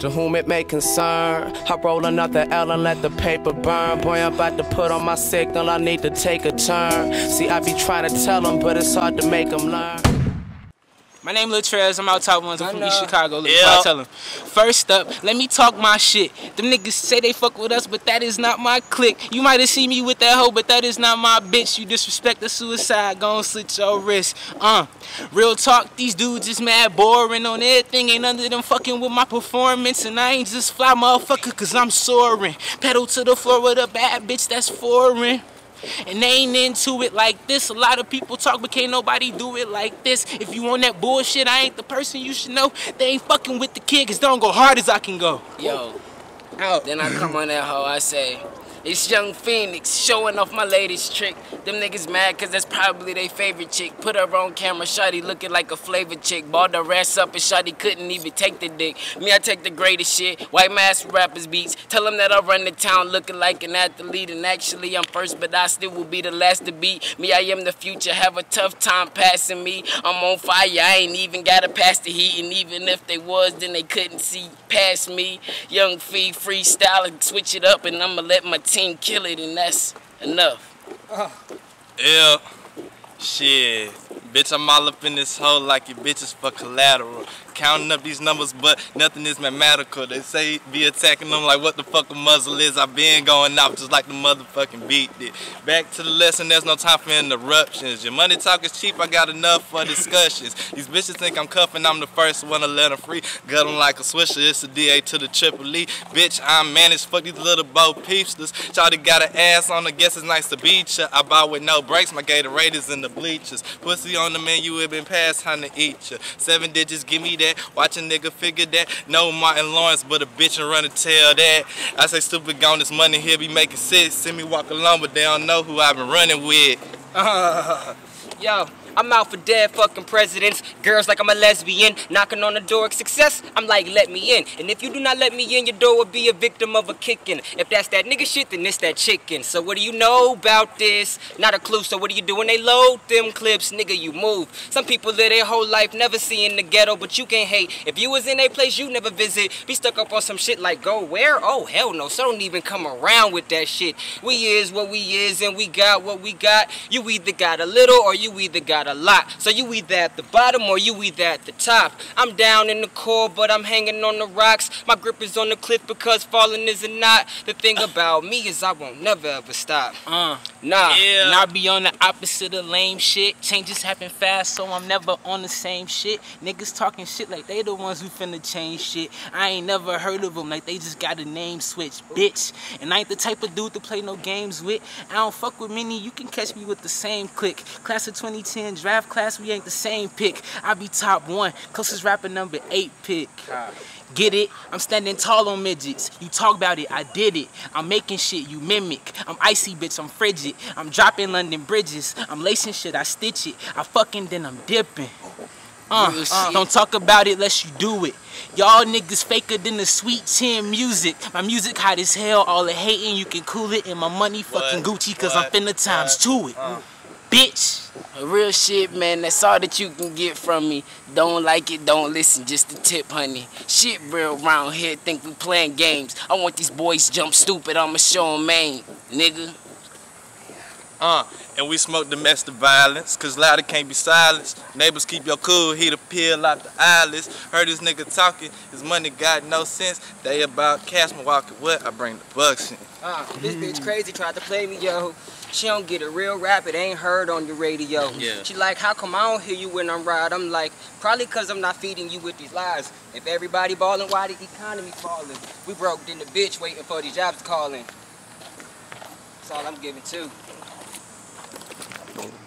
To whom it may concern, I roll another L and let the paper burn. Boy, I'm about to put on my signal, I need to take a turn. See, I be trying to tell them, but it's hard to make them learn. My name Lil Trez, I'm out top ones, I'm from East Chicago, look, I tell them. First up, let me talk my shit. Them niggas say they fuck with us, but that is not my clique. You might have seen me with that hoe, but that is not my bitch. You disrespect the suicide, gon' slit your wrist. Real talk, these dudes is mad boring on everything. Ain't none of them fucking with my performance. And I ain't just fly motherfucker, cause I'm soaring. Pedal to the floor with a bad bitch that's foreign. And they ain't into it like this. A lot of people talk, but can't nobody do it like this. If you on that bullshit, I ain't the person you should know. They ain't fucking with the kid, cause they don't go hard as I can go. Yo, then I come on that hoe, I say, it's Young Phoenix showing off my latest trick. Them niggas mad cause that's probably their favorite chick. Put her on camera, shawty looking like a flavor chick. Balled her ass up and shawty couldn't even take the dick. Me, I take the greatest shit. White mask rappers beats. Tell them that I run the town looking like an athlete. And actually I'm first, but I still will be the last to beat. Me, I am the future, have a tough time passing me. I'm on fire, I ain't even gotta pass the heat. And even if they was, then they couldn't see past me. Young Fee, freestyle, and switch it up. And I'ma let my team kill it, and that's enough. Yeah, shit. Bitch, I'm all up in this hole like your bitches for collateral. Counting up these numbers, but nothing is mathematical. They say be attacking them like what the fuck a muzzle is. I been going out just like the motherfucking beat did. Back to the lesson, there's no time for interruptions. Your money talk is cheap, I got enough for discussions. These bitches think I'm cuffing, I'm the first one to let them free. Gut them like a swisher, it's a DA to the triple E. Bitch, I'm managed, fuck these little Bo Peepsters. Shawty got an ass on her, guess it's nice to beat ya. I bought with no brakes, my Gatorade is in the bleachers. Pussy on the menu, it been past time to eat ya. 7 digits, give me that. Watch a nigga figure that. No Martin Lawrence, but a bitch and run and tell that. I say stupid gone this money, he'll be making sense. See me walk along, but they don't know who I've been running with. Yo, I'm out for dead fucking presidents. Girls like I'm a lesbian, knocking on the door of success. I'm like, let me in. And if you do not let me in, your door will be a victim of a kicking. If that's that nigga shit, then it's that chicken. So what do you know about this? Not a clue. So what do you do when they load them clips? Nigga, you move. Some people live their whole life never seeing the ghetto, but you can't hate. If you was in a place you never visit, be stuck up on some shit like go where? Oh hell no. So don't even come around with that shit. We is what we is and we got what we got. You either got a little or you either got a lot. So you either at the bottom or you either at the top. I'm down in the core, but I'm hanging on the rocks. My grip is on the cliff because falling is a knot. The thing about me is I won't never ever stop. Nah. And I be on the opposite of lame shit. Changes happen fast, so I'm never on the same shit. Niggas talking shit like they the ones who finna change shit. I ain't never heard of them like they just got a name switch, bitch. And I ain't the type of dude to play no games with. I don't fuck with many, you can catch me with the same click. Class of 2010 draft class, we ain't the same pick. I be top 1, closest rapper number 8 pick. Get it? I'm standing tall on midgets. You talk about it, I did it. I'm making shit, you mimic. I'm icy, bitch, I'm frigid. I'm dropping London bridges. I'm lacing shit, I stitch it. I fucking then I'm dipping. Don't talk about it unless you do it. Y'all niggas faker than the Sweet 10 music. My music hot as hell, all the hating, you can cool it. And my money fucking Gucci, cause I'm finna times 2 it. Bitch. Real shit, man, that's all that you can get from me. Don't like it, don't listen, just a tip, honey. Shit real around here, think we playing games. I want these boys jump stupid, I'ma show 'em main, nigga. And we smoke domestic violence, cause louder can't be silenced. Neighbors keep your cool, heat a peel out the eyelids. Heard this nigga talking, his money got no sense. They about Cashman walking, what? I bring the bucks in. This bitch crazy tried to play me, yo. She don't get it real rap, it ain't heard on your radio. Yeah. She like, how come I don't hear you when I'm right? I'm like, probably cause I'm not feeding you with these lies. If everybody ballin', why the economy falling? We broke in the bitch waiting for these jobs calling. That's all I'm giving too.